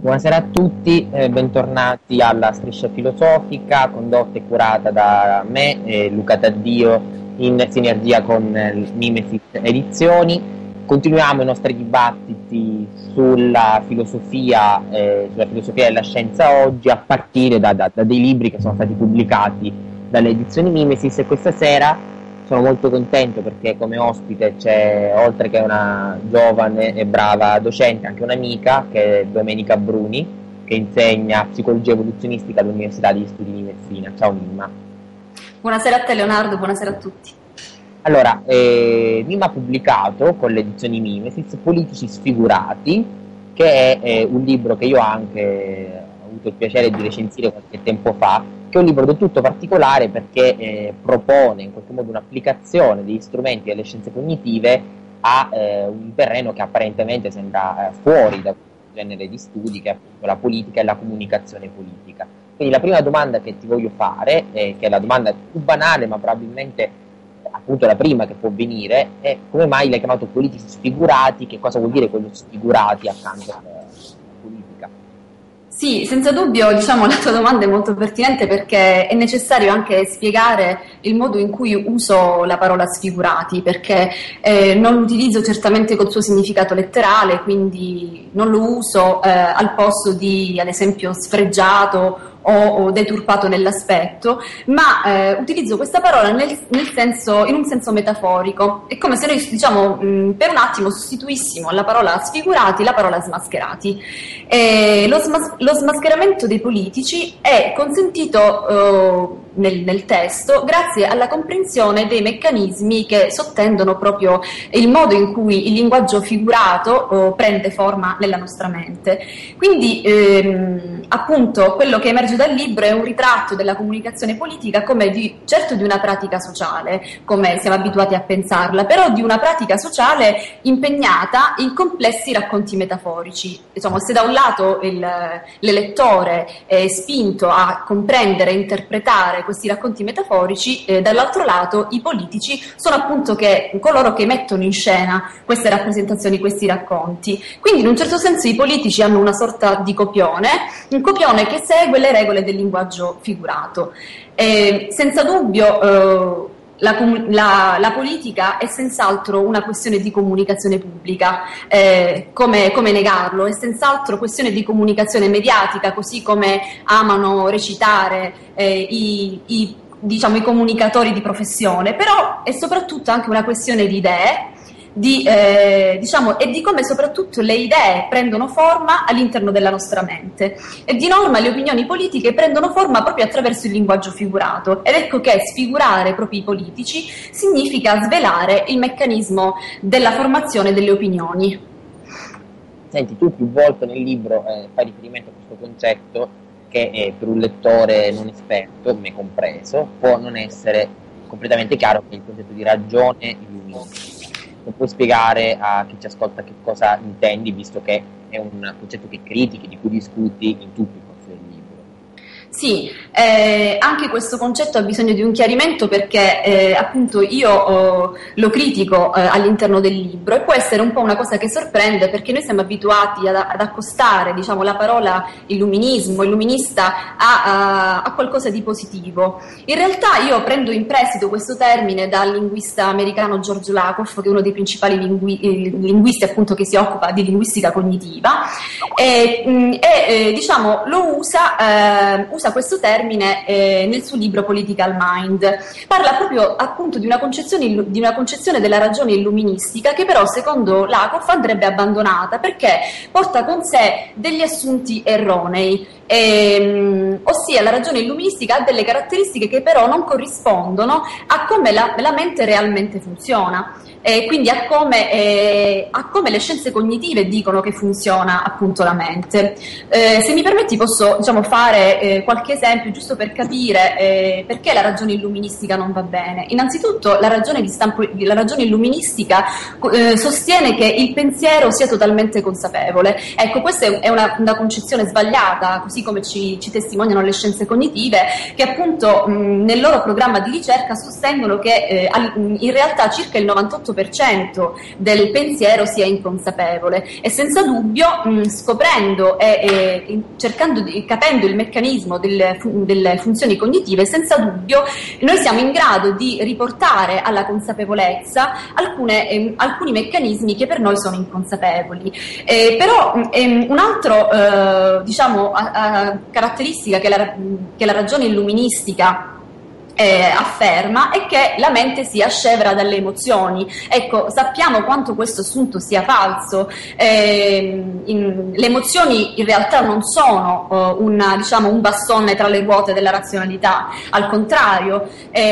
Buonasera a tutti, bentornati alla Striscia Filosofica, condotta e curata da me, Luca Taddio, in sinergia con Mimesis Edizioni. Continuiamo i nostri dibattiti sulla filosofia della scienza oggi, a partire da dei libri che sono stati pubblicati dalle edizioni Mimesis, e questa sera sono molto contento perché come ospite c'è, oltre che una giovane e brava docente, anche un'amica, che è Domenica Bruni, che insegna psicologia evoluzionistica all'Università degli Studi di Messina. Ciao Mimma. Buonasera a te Leonardo, buonasera a tutti. Allora, Mimma ha pubblicato con le edizioni Mimesis Politici Sfigurati, che è un libro che io anche ho avuto il piacere di recensire qualche tempo fa, che è un libro del tutto particolare perché propone in qualche modo un'applicazione degli strumenti delle scienze cognitive a un terreno che apparentemente sembra fuori da questo genere di studi, che è appunto la politica e la comunicazione politica. Quindi la prima domanda che ti voglio fare, che è la domanda più banale ma probabilmente appunto la prima che può venire, è: come mai l'hai chiamato politici sfigurati? Che cosa vuol dire quello sfigurati accanto alla politica? Sì, senza dubbio, la tua domanda è molto pertinente, perché è necessario anche spiegare il modo in cui uso la parola sfigurati, perché non l'utilizzo certamente col suo significato letterale, quindi non lo uso al posto di, ad esempio, sfregiato o deturpato nell'aspetto, ma utilizzo questa parola in un senso metaforico. È come se noi per un attimo sostituissimo alla parola sfigurati la parola smascherati. Lo smascheramento dei politici è consentito nel testo grazie alla comprensione dei meccanismi che sottendono proprio il modo in cui il linguaggio figurato prende forma nella nostra mente. Quindi appunto quello che emerge dal libro è un ritratto della comunicazione politica come certo di una pratica sociale, come siamo abituati a pensarla, però di una pratica sociale impegnata in complessi racconti metaforici. Insomma, se da un lato l'elettore è spinto a comprendere e interpretare questi racconti metaforici, dall'altro lato i politici sono appunto coloro che mettono in scena queste rappresentazioni, questi racconti. Quindi in un certo senso i politici hanno una sorta di copione, un copione che segue le regole del linguaggio figurato. Senza dubbio la politica è senz'altro una questione di comunicazione pubblica, come negarlo? È senz'altro questione di comunicazione mediatica, così come amano recitare i comunicatori di professione, però è soprattutto anche una questione di idee, e di come soprattutto le idee prendono forma all'interno della nostra mente, e di norma le opinioni politiche prendono forma proprio attraverso il linguaggio figurato, ed ecco che sfigurare proprio i politici significa svelare il meccanismo della formazione delle opinioni. Senti, tu più volte nel libro fai riferimento a questo concetto che per un lettore non esperto, me compreso, può non essere completamente chiaro, che è il concetto di ragione illuministica. Non puoi spiegare a chi ci ascolta che cosa intendi, visto che è un concetto che critichi, di cui discuti in tutto il corso del libro? Sì, anche questo concetto ha bisogno di un chiarimento, perché appunto io lo critico all'interno del libro, e può essere un po' una cosa che sorprende, perché noi siamo abituati ad accostare la parola illuminismo, illuminista a qualcosa di positivo. In realtà io prendo in prestito questo termine dal linguista americano George Lakoff, che è uno dei principali linguisti appunto che si occupa di linguistica cognitiva, lo usa questo termine nel suo libro Political Mind. Parla proprio appunto di una concezione della ragione illuministica, che però secondo Lakoff andrebbe abbandonata, perché porta con sé degli assunti erronei, ossia la ragione illuministica ha delle caratteristiche che però non corrispondono a come la mente realmente funziona, quindi a come le scienze cognitive dicono che funziona appunto la mente. Se mi permetti posso fare qualche esempio giusto per capire perché la ragione illuministica non va bene. Innanzitutto la ragione illuministica sostiene che il pensiero sia totalmente consapevole. Ecco, questa è una concezione sbagliata, così come ci testimoniano le scienze cognitive, che appunto nel loro programma di ricerca sostengono che in realtà circa il 98% 98% del pensiero sia inconsapevole, e senza dubbio scoprendo e capendo il meccanismo delle funzioni cognitive, senza dubbio noi siamo in grado di riportare alla consapevolezza alcuni meccanismi che per noi sono inconsapevoli. Però un'altra caratteristica che la ragione illuministica afferma è che la mente sia scevra dalle emozioni. Ecco, sappiamo quanto questo assunto sia falso. Le emozioni in realtà non sono un bastone tra le ruote della razionalità, al contrario.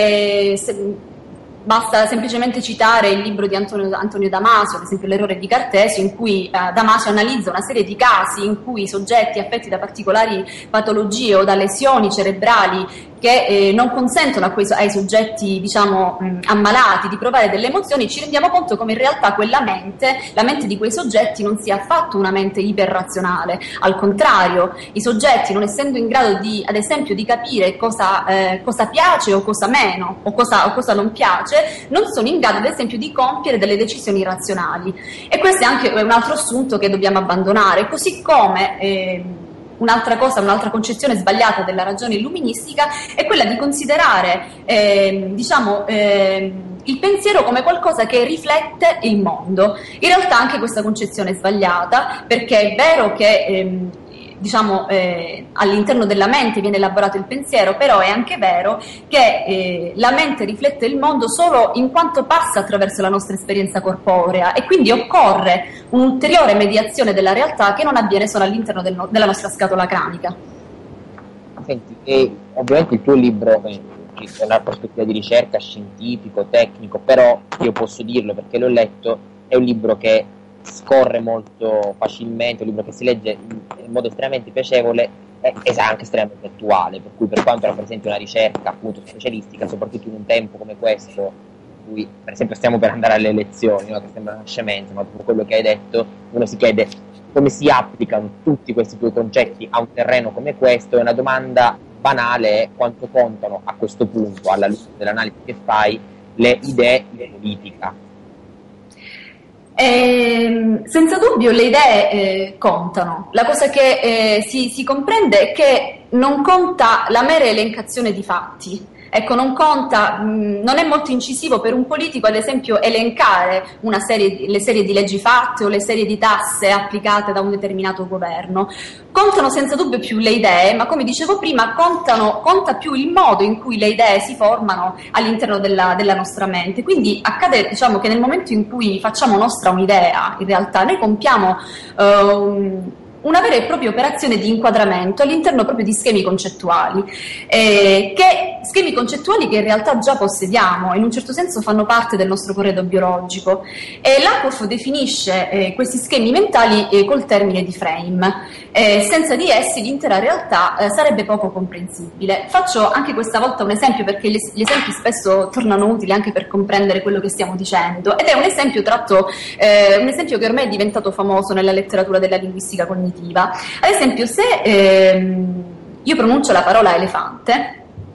Basta semplicemente citare il libro di Antonio Damasio, ad esempio L'errore di Cartesio, in cui Damasio analizza una serie di casi in cui soggetti affetti da particolari patologie o da lesioni cerebrali che non consentono ai soggetti ammalati di provare delle emozioni, ci rendiamo conto come in realtà la mente di quei soggetti non sia affatto una mente iperrazionale. Al contrario, i soggetti, non essendo in grado ad esempio di capire cosa piace o cosa meno, o cosa non piace, non sono in grado ad esempio di compiere delle decisioni razionali. E questo è anche un altro assunto che dobbiamo abbandonare, così come un'altra concezione sbagliata della ragione illuministica è quella di considerare il pensiero come qualcosa che riflette il mondo. In realtà anche questa concezione è sbagliata, perché è vero che all'interno della mente viene elaborato il pensiero, però è anche vero che la mente riflette il mondo solo in quanto passa attraverso la nostra esperienza corporea, e quindi occorre un'ulteriore mediazione della realtà che non avviene solo all'interno della nostra scatola cranica. Senti, e ovviamente il tuo libro è una prospettiva di ricerca scientifico, tecnico, però io posso dirlo perché l'ho letto, è un libro che scorre molto facilmente, un libro che si legge in modo estremamente piacevole e anche estremamente attuale, per cui per quanto rappresenti una ricerca appunto specialistica, soprattutto in un tempo come questo, in cui per esempio stiamo per andare alle elezioni, no? Che sembra una scemenza, ma dopo quello che hai detto uno si chiede come si applicano tutti questi tuoi concetti a un terreno come questo, e una domanda banale è quanto contano a questo punto, alla luce dell'analisi che fai, le idee di politica. Senza dubbio le idee contano. La cosa che si comprende è che non conta la mera elencazione di fatti. Ecco, non è molto incisivo per un politico, ad esempio, elencare le serie di leggi fatte o le serie di tasse applicate da un determinato governo. Contano senza dubbio più le idee, ma come dicevo prima, conta più il modo in cui le idee si formano all'interno della nostra mente. Quindi accade, che nel momento in cui facciamo nostra un'idea, in realtà noi compiamo una vera e propria operazione di inquadramento all'interno proprio di schemi concettuali, schemi concettuali che in realtà già possediamo, in un certo senso fanno parte del nostro corredo biologico, e Lakoff definisce questi schemi mentali col termine di frame. Senza di essi l'intera realtà sarebbe poco comprensibile. Faccio anche questa volta un esempio, perché gli esempi spesso tornano utili anche per comprendere quello che stiamo dicendo, ed è un esempio che ormai è diventato famoso nella letteratura della linguistica cognitiva. Ad esempio, se io pronuncio la parola elefante,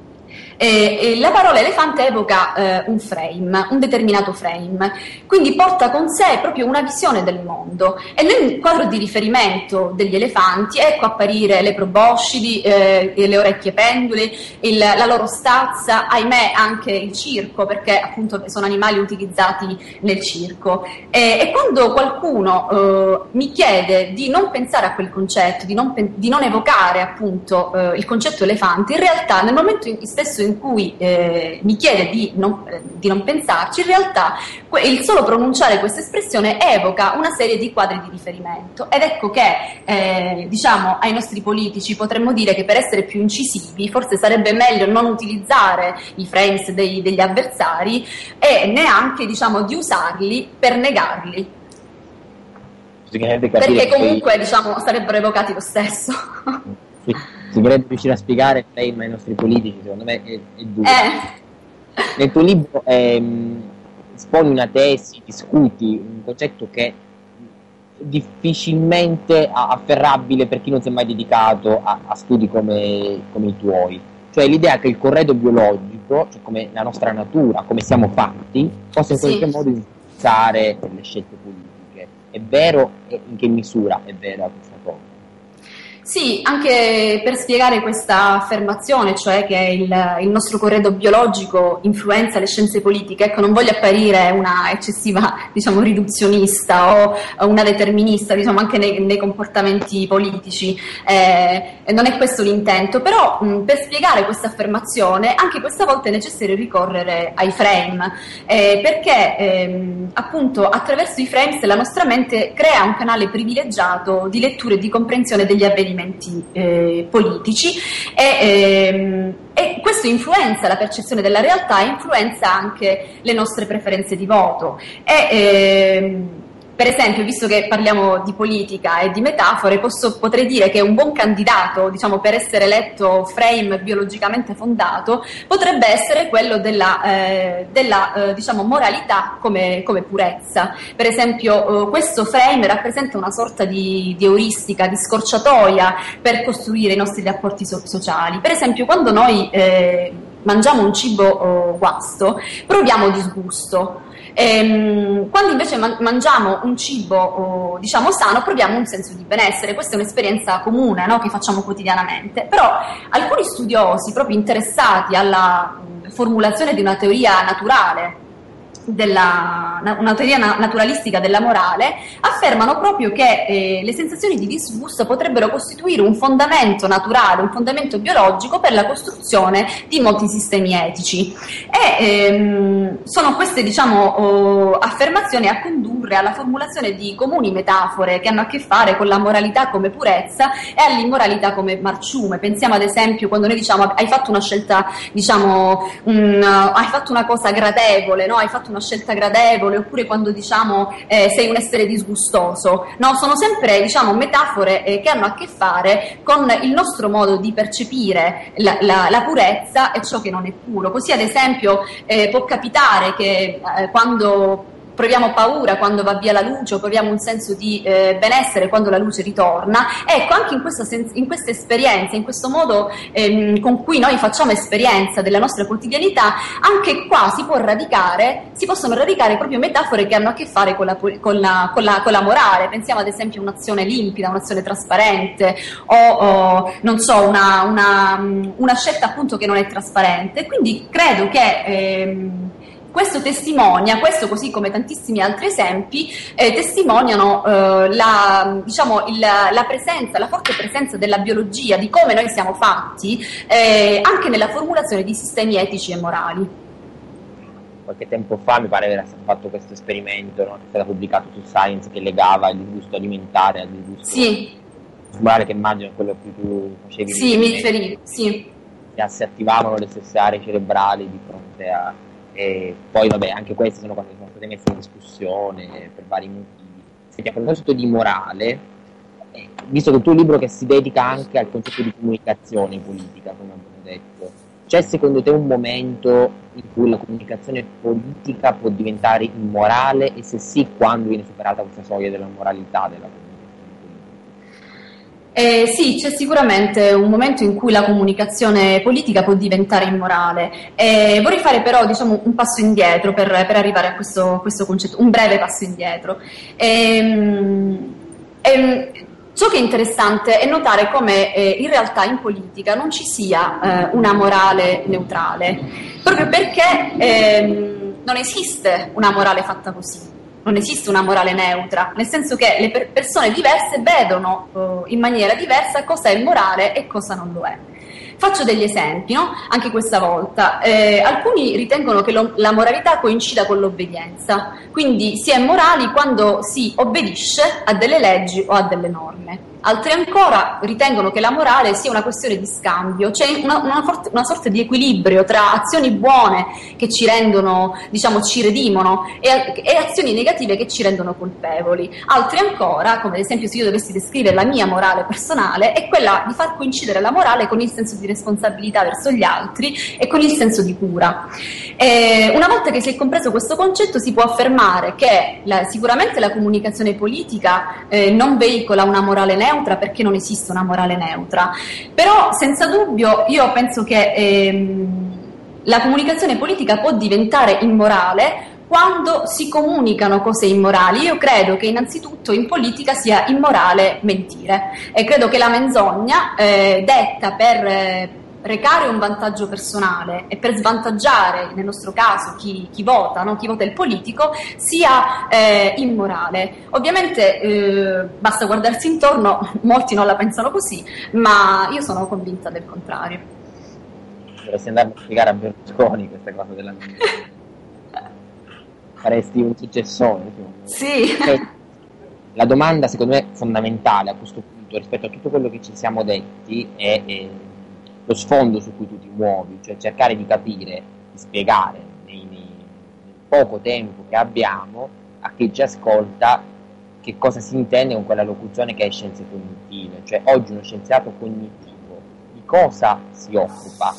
la parola elefante evoca un frame, un determinato frame, quindi porta con sé proprio una visione del mondo, e nel quadro di riferimento degli elefanti ecco apparire le proboscidi, le orecchie pendule, la loro stazza, ahimè anche il circo, perché appunto sono animali utilizzati nel circo, e quando qualcuno mi chiede di non pensare a quel concetto, di non evocare appunto il concetto elefante, in realtà nel momento stesso in cui mi chiede di non pensarci, in realtà il solo pronunciare questa espressione evoca una serie di quadri di riferimento, ed ecco che ai nostri politici potremmo dire che per essere più incisivi forse sarebbe meglio non utilizzare i frames degli avversari, e neanche di usarli per negarli, perché comunque sarebbero evocati lo stesso. Si vorrebbe riuscire a spiegare il frame ai nostri politici, secondo me è duro. Nel tuo libro esponi una tesi, discuti un concetto che è difficilmente afferrabile per chi non si è mai dedicato a studi come i tuoi, cioè l'idea che il corredo biologico, cioè come la nostra natura, come siamo fatti, possa in qualche modo influenzare le scelte politiche. È vero? E in che misura è vera questa cosa? Sì, anche per spiegare questa affermazione, cioè che il nostro corredo biologico influenza le scienze politiche, ecco, non voglio apparire una eccessiva, diciamo, riduzionista o una determinista, diciamo, anche nei comportamenti politici, non è questo l'intento, però per spiegare questa affermazione, anche questa volta è necessario ricorrere ai frame, perché appunto attraverso i frames la nostra mente crea un canale privilegiato di lettura e di comprensione degli avvenimenti politici e questo influenza la percezione della realtà e influenza anche le nostre preferenze di voto. Per esempio, visto che parliamo di politica e di metafore, potrei dire che un buon candidato, diciamo, per essere eletto frame biologicamente fondato, potrebbe essere quello della diciamo, moralità come purezza. Per esempio, questo frame rappresenta una sorta di euristica, di scorciatoia per costruire i nostri rapporti sociali. Per esempio, quando noi mangiamo un cibo guasto, proviamo disgusto. Quando invece mangiamo un cibo diciamo sano, proviamo un senso di benessere. Questa è un'esperienza comune, no? Che facciamo quotidianamente, però alcuni studiosi proprio interessati alla formulazione di una teoria naturale, una teoria naturalistica della morale, affermano proprio che le sensazioni di disgusto potrebbero costituire un fondamento naturale, un fondamento biologico per la costruzione di molti sistemi etici. E sono queste, diciamo, affermazioni a condurre alla formulazione di comuni metafore che hanno a che fare con la moralità come purezza e all'immoralità come marciume. Pensiamo ad esempio quando noi diciamo hai fatto una scelta, diciamo, hai fatto una cosa gradevole, no? Hai fatto una scelta gradevole, oppure quando diciamo sei un essere disgustoso, no? Sono sempre, diciamo, metafore che hanno a che fare con il nostro modo di percepire la purezza e ciò che non è puro. Così ad esempio può capitare che quando proviamo paura quando va via la luce o proviamo un senso di benessere quando la luce ritorna. Ecco, anche in questa esperienza, in questo modo con cui noi facciamo esperienza della nostra quotidianità, anche qua si possono radicare proprio metafore che hanno a che fare con la morale. Pensiamo ad esempio a un'azione limpida, un'azione trasparente o non so, una scelta appunto che non è trasparente. Quindi credo che questo così come tantissimi altri esempi, testimoniano la presenza, la forte presenza della biologia, di come noi siamo fatti, anche nella formulazione di sistemi etici e morali. Qualche tempo fa mi pare era stato fatto questo esperimento, no? Che è stato pubblicato su Science, che legava il disgusto alimentare al disgusto morale, che immagino è quello che tu facevi. Sì, mi riferivo, sì. Si attivavano le stesse aree cerebrali di fronte a... E poi vabbè, anche queste sono cose che sono state messe in discussione per vari motivi. Senti, a proposito di morale, visto che il tuo libro che si dedica anche al concetto di comunicazione politica, come abbiamo detto, c'è secondo te un momento in cui la comunicazione politica può diventare immorale, e se sì, quando viene superata questa soglia della moralità della comunicazione? Sì, c'è sicuramente un momento in cui la comunicazione politica può diventare immorale. Vorrei fare però, diciamo, un passo indietro per arrivare a questo concetto, un breve passo indietro. Ciò che è interessante è notare come in realtà in politica non ci sia una morale neutrale, proprio perché non esiste una morale fatta così. Non esiste una morale neutra, nel senso che le persone diverse vedono in maniera diversa cosa è morale e cosa non lo è. Faccio degli esempi, no? Anche questa volta. Alcuni ritengono che la moralità coincida con l'obbedienza, quindi si è morali quando si obbedisce a delle leggi o a delle norme. Altri ancora ritengono che la morale sia una questione di scambio, c'è una sorta di equilibrio tra azioni buone che ci rendono, diciamo, ci redimono e azioni negative che ci rendono colpevoli. Altri ancora, come ad esempio se io dovessi descrivere la mia morale personale, è quella di far coincidere la morale con il senso di responsabilità verso gli altri e con il senso di cura. Una volta che si è compreso questo concetto, si può affermare che sicuramente la comunicazione politica non veicola una morale neutra, perché non esiste una morale neutra, però senza dubbio io penso che la comunicazione politica può diventare immorale quando si comunicano cose immorali. Io credo che innanzitutto in politica sia immorale mentire, e credo che la menzogna, detta per recare un vantaggio personale e per svantaggiare, nel nostro caso, chi vota, no? Chi vota il politico, sia immorale. Ovviamente basta guardarsi intorno, molti non la pensano così, ma io sono convinta del contrario. Dovresti andare a spiegare a Berlusconi questa cosa della menzogna. Faresti un successore. Sì. La domanda, secondo me, fondamentale a questo punto rispetto a tutto quello che ci siamo detti è lo sfondo su cui tu ti muovi, cioè cercare di capire, di spiegare nel poco tempo che abbiamo a chi ci ascolta che cosa si intende con quella locuzione che è scienze cognitive. Cioè oggi uno scienziato cognitivo di cosa si occupa?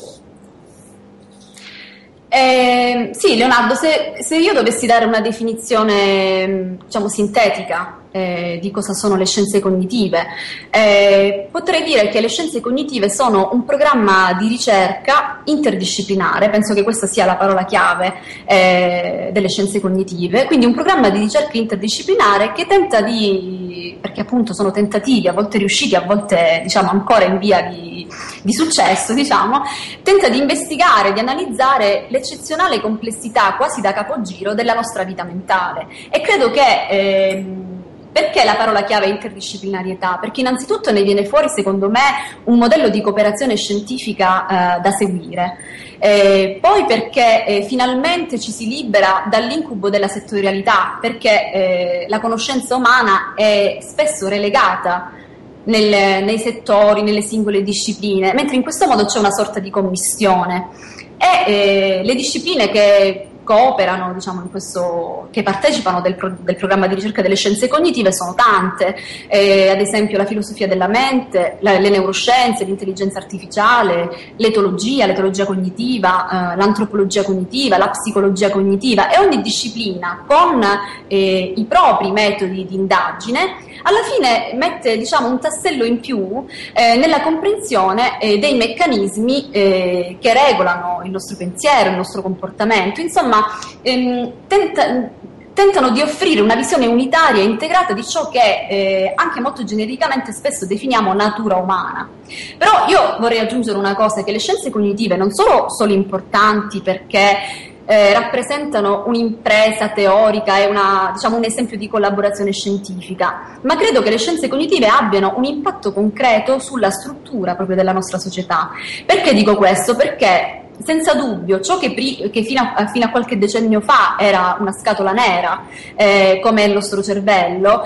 Sì, Leonardo, se io dovessi dare una definizione, diciamo, sintetica di cosa sono le scienze cognitive, potrei dire che le scienze cognitive sono un programma di ricerca interdisciplinare. Penso che questa sia la parola chiave delle scienze cognitive, quindi un programma di ricerca interdisciplinare che tenta perché appunto sono tentativi, a volte riusciti, a volte diciamo ancora in via di successo, diciamo, tenta di investigare, di analizzare l'eccezionale complessità quasi da capogiro della nostra vita mentale. E credo che perché la parola chiave è interdisciplinarietà? Perché innanzitutto ne viene fuori, secondo me, un modello di cooperazione scientifica da seguire. Poi perché finalmente ci si libera dall'incubo della settorialità, perché la conoscenza umana è spesso relegata nei settori, nelle singole discipline, mentre in questo modo c'è una sorta di commistione. E le discipline che cooperano, diciamo, che partecipano del programma di ricerca delle scienze cognitive sono tante, ad esempio la filosofia della mente, le neuroscienze, l'intelligenza artificiale, l'etologia cognitiva, l'antropologia cognitiva, la psicologia cognitiva, e ogni disciplina con i propri metodi di indagine alla fine mette, diciamo, un tassello in più nella comprensione dei meccanismi che regolano il nostro pensiero, il nostro comportamento. Insomma, tentano di offrire una visione unitaria e integrata di ciò che anche molto genericamente spesso definiamo natura umana. Però io vorrei aggiungere una cosa, che le scienze cognitive non sono solo importanti perché rappresentano un'impresa teorica e diciamo, un esempio di collaborazione scientifica, ma credo che le scienze cognitive abbiano un impatto concreto sulla struttura proprio della nostra società. Perché dico questo? Perché senza dubbio ciò che fino a qualche decennio fa era una scatola nera, come il nostro cervello,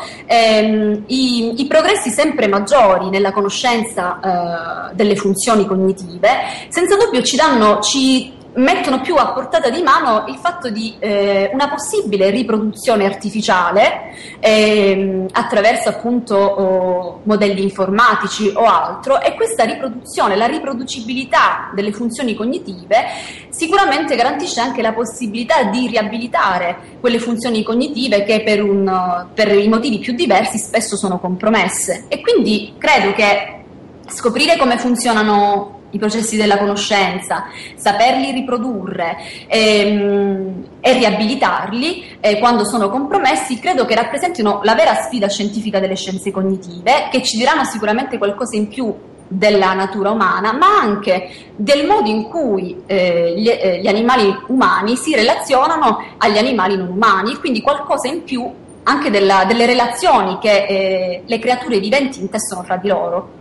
i progressi sempre maggiori nella conoscenza delle funzioni cognitive, senza dubbio ci mettono più a portata di mano il fatto di una possibile riproduzione artificiale attraverso appunto modelli informatici o altro, e questa riproduzione, la riproducibilità delle funzioni cognitive sicuramente garantisce anche la possibilità di riabilitare quelle funzioni cognitive che per i motivi più diversi spesso sono compromesse. E quindi credo che scoprire come funzionano i processi della conoscenza, saperli riprodurre e riabilitarli quando sono compromessi, credo che rappresentino la vera sfida scientifica delle scienze cognitive, che ci diranno sicuramente qualcosa in più della natura umana, ma anche del modo in cui gli animali umani si relazionano agli animali non umani, quindi qualcosa in più anche delle relazioni che le creature viventi intessono fra di loro.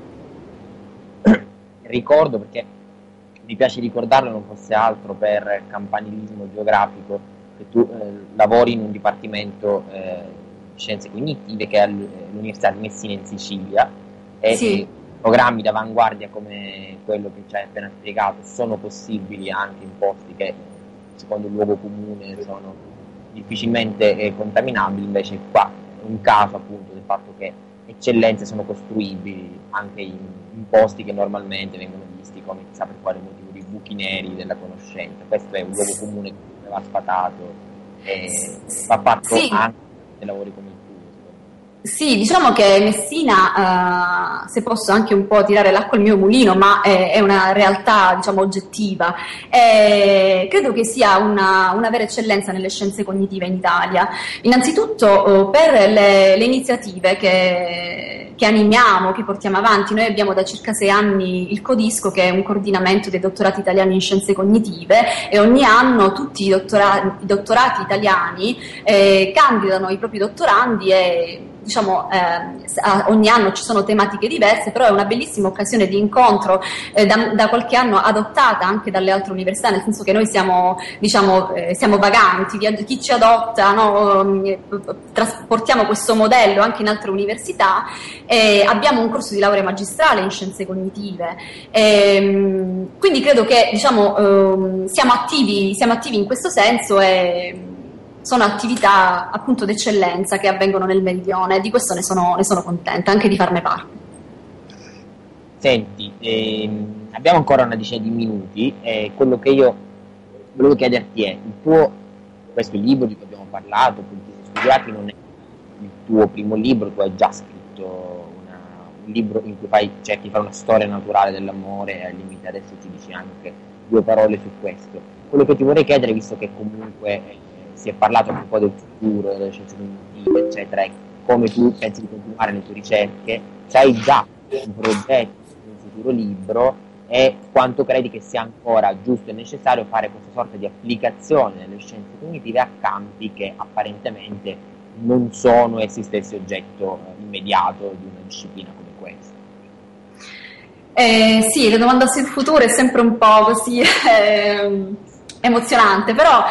Ricordo, perché mi piace ricordarlo, non fosse altro per campanilismo geografico, che tu lavori in un dipartimento di scienze cognitive che è all'Università di Messina in Sicilia, e sì. Programmi d'avanguardia come quello che ci hai appena spiegato sono possibili anche in posti che secondo il luogo comune sono difficilmente contaminabili. Invece qua è un caso appunto del fatto che eccellenze sono costruibili anche in posti che normalmente vengono visti come chissà per quale motivo di buchi neri della conoscenza. Questo è un luogo comune che va sfatato e va fatto anche nei lavori come il tuo. Sì, diciamo che Messina, se posso anche un po' tirare l'acqua al mio mulino, ma è una realtà, diciamo, oggettiva. Credo che sia una vera eccellenza nelle scienze cognitive in Italia. Innanzitutto, per le iniziative che animiamo, che portiamo avanti. Noi abbiamo da circa 6 anni il Codisco, che è un coordinamento dei dottorati italiani in scienze cognitive, e ogni anno tutti i dottorati italiani candidano i propri dottorandi e diciamo, ogni anno ci sono tematiche diverse, però è una bellissima occasione di incontro, da qualche anno adottata anche dalle altre università, nel senso che noi siamo, diciamo, siamo vaganti, chi ci adotta, no? Trasportiamo questo modello anche in altre università. Abbiamo un corso di laurea magistrale in scienze cognitive, quindi credo che, diciamo, siamo attivi in questo senso, e sono attività appunto d'eccellenza che avvengono nel Meridione, e di questo ne sono contenta anche di farne parte. Senti, abbiamo ancora una decina di minuti, quello che io volevo chiederti è, questo libro di cui abbiamo parlato, Politici Sfigurati, non è il tuo primo libro, tu hai già scritto un libro in cui cerchi di fare una storia naturale dell'amore, al limite adesso ci dici anche 2 parole su questo. Quello che ti vorrei chiedere, visto che comunque si è parlato anche un po' del futuro, delle scienze cognitive, eccetera, e come tu pensi di continuare le tue ricerche, se hai già un progetto, un futuro libro, e quanto credi che sia ancora giusto e necessario fare questa sorta di applicazione delle scienze cognitive a campi che apparentemente non sono essi stessi oggetto immediato di una disciplina come questa. Sì, la domanda sul futuro è sempre un po' così emozionante, però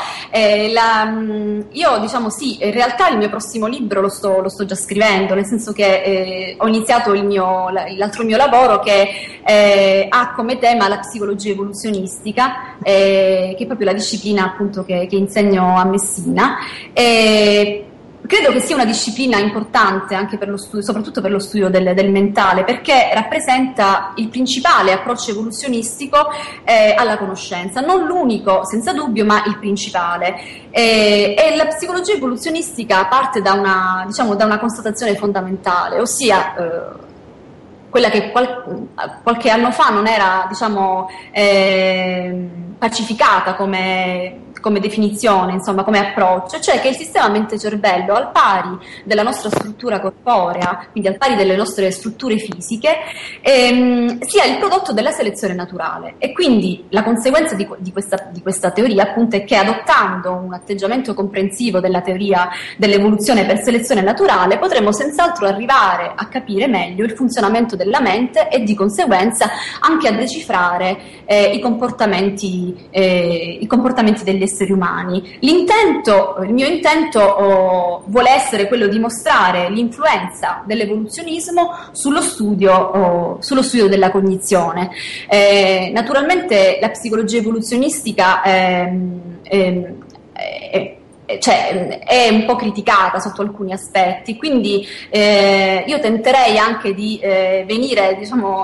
io diciamo sì, in realtà il mio prossimo libro lo sto già scrivendo, nel senso che ho iniziato l'altro mio lavoro che ha come tema la psicologia evoluzionistica, che è proprio la disciplina appunto che insegno a Messina. Credo che sia una disciplina importante anche per lo studio, soprattutto per lo studio del mentale, perché rappresenta il principale approccio evoluzionistico alla conoscenza, non l'unico senza dubbio, ma il principale. E la psicologia evoluzionistica parte da una constatazione fondamentale, ossia quella che qualche anno fa non era, diciamo, pacificata come definizione, insomma, come approccio, cioè che il sistema mente-cervello, al pari della nostra struttura corporea, quindi al pari delle nostre strutture fisiche, sia il prodotto della selezione naturale. E quindi la conseguenza di questa teoria, appunto, è che adottando un atteggiamento comprensivo della teoria dell'evoluzione per selezione naturale potremo senz'altro arrivare a capire meglio il funzionamento della mente e di conseguenza anche a decifrare i comportamenti degli esseri umani. Il mio intento vuole essere quello di mostrare l'influenza dell'evoluzionismo sullo studio della cognizione. Naturalmente la psicologia evoluzionistica è un po' criticata sotto alcuni aspetti, quindi io tenterei anche di venire, diciamo,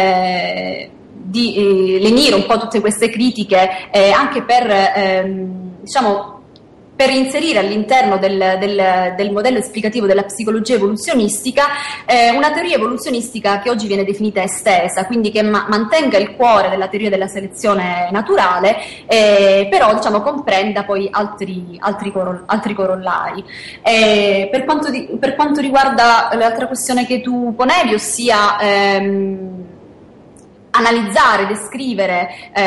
di lenire un po' tutte queste critiche, anche per inserire all'interno del modello esplicativo della psicologia evoluzionistica una teoria evoluzionistica che oggi viene definita estesa, quindi che mantenga il cuore della teoria della selezione naturale, però, diciamo, comprenda poi altri corollari. Per quanto riguarda l'altra questione che tu ponevi, ossia analizzare, descrivere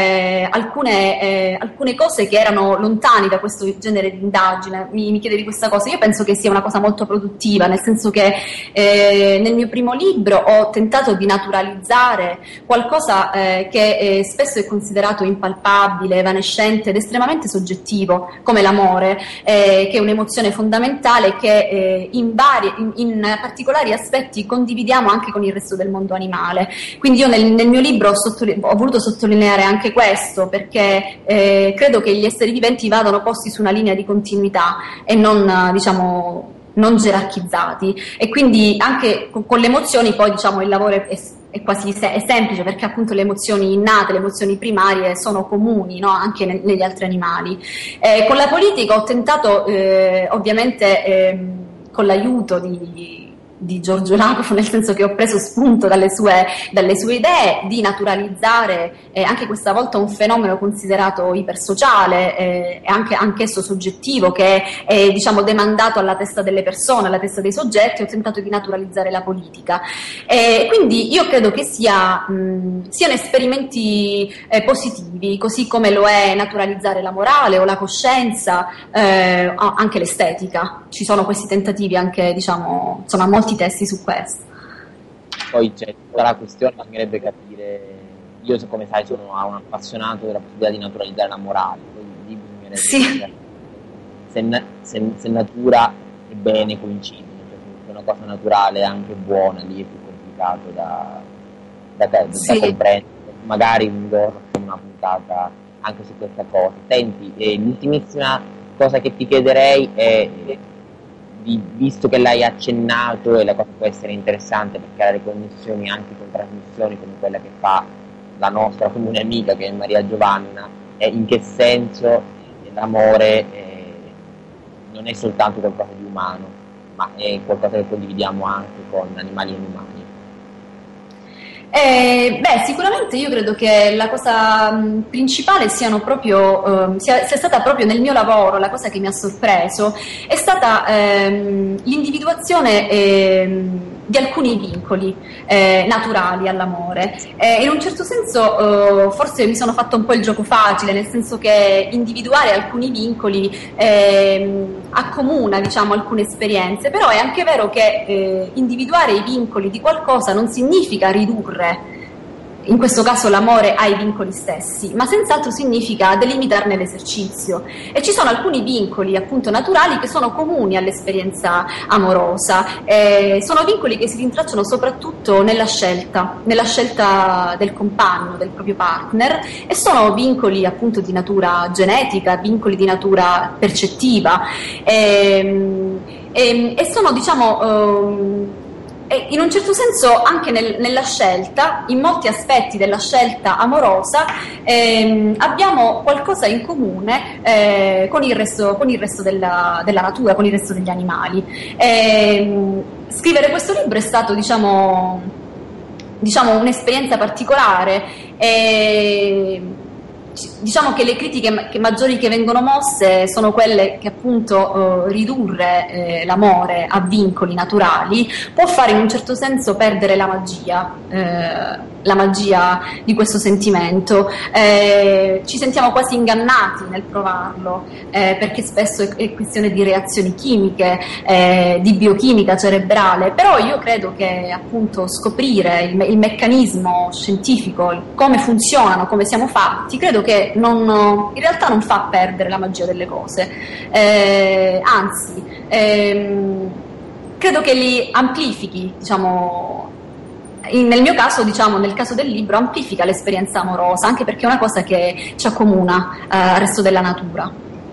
alcune cose che erano lontane da questo genere di indagine. Mi chiedevi questa cosa, io penso che sia una cosa molto produttiva, nel senso che nel mio primo libro ho tentato di naturalizzare qualcosa che spesso è considerato impalpabile, evanescente ed estremamente soggettivo, come l'amore, che è un'emozione fondamentale che in particolari aspetti condividiamo anche con il resto del mondo animale. Quindi io nel mio libro ho voluto sottolineare anche questo, perché credo che gli esseri viventi vadano posti su una linea di continuità e non, diciamo, non gerarchizzati, e quindi anche con le emozioni poi, diciamo, il lavoro è quasi semplice, perché appunto le emozioni innate, le emozioni primarie sono comuni, no? Anche negli altri animali. Con la politica ho tentato ovviamente con l'aiuto di Giorgio Lakoff, nel senso che ho preso spunto dalle sue idee di naturalizzare anche questa volta un fenomeno considerato ipersociale e anch'esso soggettivo, che è diciamo demandato alla testa delle persone, alla testa dei soggetti. Ho tentato di naturalizzare la politica, quindi io credo che siano esperimenti positivi, così come lo è naturalizzare la morale o la coscienza, anche l'estetica. Ci sono questi tentativi anche, diciamo, insomma, molti testi su questo. Poi c'è tutta la questione, bisognerebbe capire, io come sai sono un appassionato della possibilità di naturalizzare la morale, poi lì bisognerebbe capire se natura e bene coincidono, cioè se una cosa naturale è anche buona, lì è più complicato da comprendere. Magari un giorno una puntata anche su questa cosa. Senti, l'ultimissima cosa che ti chiederei è, visto che l'hai accennato e la cosa può essere interessante per creare connessioni anche con trasmissioni come quella che fa la nostra comune amica, che è Maria Giovanna, in che senso l'amore non è soltanto qualcosa di umano, ma è qualcosa che condividiamo anche con animali e umani. Sicuramente io credo che la cosa principale sia stata proprio nel mio lavoro, la cosa che mi ha sorpreso è stata l'individuazione di alcuni vincoli naturali all'amore. In un certo senso forse mi sono fatto un po' il gioco facile, nel senso che individuare alcuni vincoli accomuna, diciamo, alcune esperienze, però è anche vero che individuare i vincoli di qualcosa non significa ridurre in questo caso l'amore ai vincoli stessi, ma senz'altro significa delimitarne l'esercizio. E ci sono alcuni vincoli appunto naturali che sono comuni all'esperienza amorosa, sono vincoli che si rintracciano soprattutto nella scelta del compagno, del proprio partner, e sono vincoli appunto di natura genetica, vincoli di natura percettiva, e sono, diciamo, e in un certo senso anche nella scelta, in molti aspetti della scelta amorosa, abbiamo qualcosa in comune con il resto della natura, con il resto degli animali. Scrivere questo libro è stato, diciamo un'esperienza particolare. Diciamo che le critiche maggiori che vengono mosse sono quelle che appunto ridurre l'amore a vincoli naturali può fare in un certo senso perdere la magia di questo sentimento. Ci sentiamo quasi ingannati nel provarlo, perché spesso è questione di reazioni chimiche, di biochimica cerebrale, però io credo che appunto scoprire il meccanismo scientifico, come funzionano, come siamo fatti, credo che in realtà non fa perdere la magia delle cose, anzi credo che li amplifichi, diciamo. Nel mio caso, diciamo, nel caso del libro, amplifica l'esperienza amorosa, anche perché è una cosa che ci accomuna al resto della natura.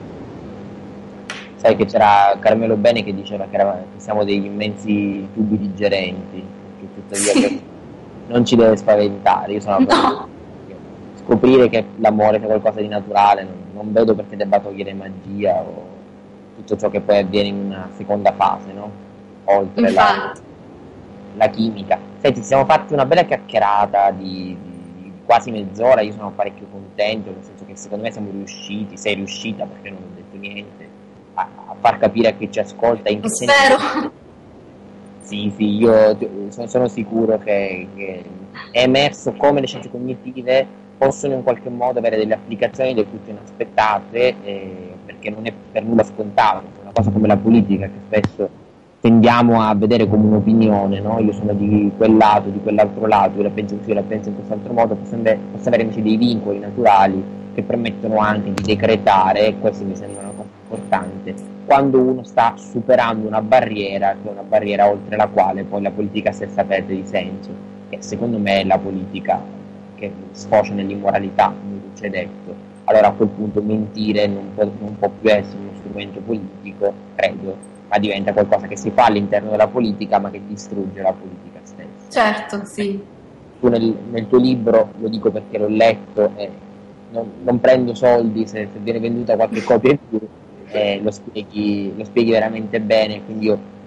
Sai che c'era Carmelo Bene che diceva che siamo degli immensi tubi digerenti, che tuttavia non ci deve spaventare. Io sono scoprire che l'amore è qualcosa di naturale, non vedo perché debba togliere magia o tutto ciò che poi avviene in una seconda fase, no? Oltre la chimica. Senti, ci siamo fatti una bella chiacchierata di quasi mezz'ora, io sono parecchio contento, nel senso che secondo me sei riuscita, perché non ho detto niente, a far capire a chi ci ascolta in che senso. Spero. Sì, io sono sicuro che è emerso come le scienze cognitive possono in qualche modo avere delle applicazioni del tutto inaspettate, perché non è per nulla scontato. Una cosa come la politica, che spesso tendiamo a vedere come un'opinione, no? Io sono di quel lato, di quell'altro lato, io la penso così, io la penso in quest'altro modo, posso avere invece dei vincoli naturali che permettono anche di decretare, e questo mi sembra una cosa importante, quando uno sta superando una barriera, che è una barriera oltre la quale poi la politica stessa perde di senso, e secondo me è la politica che sfocia nell'immoralità, come ci hai detto. Allora a quel punto mentire non può più essere uno strumento politico, credo, ma diventa qualcosa che si fa all'interno della politica, ma che distrugge la politica stessa. Certo, sì. Tu nel tuo libro, lo dico perché l'ho letto, non prendo soldi se viene venduta qualche copia in più, lo spieghi veramente bene, quindi io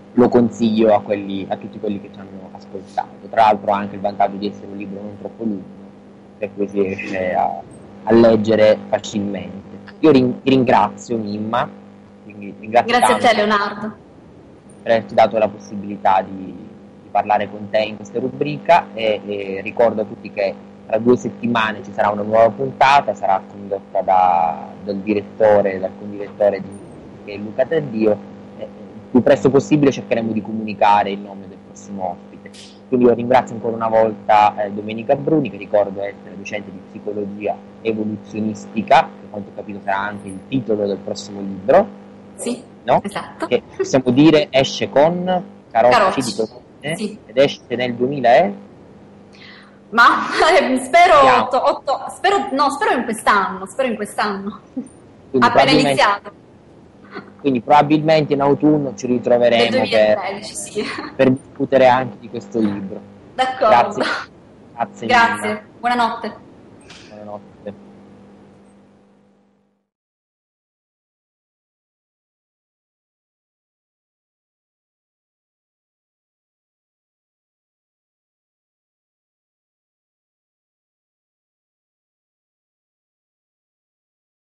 lo consiglio a tutti quelli che ci hanno ascoltato. Tra l'altro ha anche il vantaggio di essere un libro non troppo lungo, per cui si riesce a leggere facilmente. Io ti ringrazio, Mimma, quindi ringrazio Grazie a te, tanto Leonardo. per averci dato la possibilità di parlare con te in questa rubrica e ricordo a tutti che tra 2 settimane ci sarà una nuova puntata, sarà condotta dal condirettore che è Luca Taddio. Il più presto possibile cercheremo di comunicare il nome del prossimo ospite. Quindi io ringrazio ancora una volta Domenica Bruni, che ricordo essere docente di psicologia evoluzionistica, che a quanto ho capito sarà anche il titolo del prossimo libro. Sì, no? esatto. Che possiamo dire esce con Carocci di Crotone, sì. ed esce nel 2000 e... Ma spero in quest'anno. Appena iniziato. Quindi probabilmente in autunno ci ritroveremo 2013, sì. per discutere anche di questo libro. D'accordo. Grazie. Grazie. Buonanotte.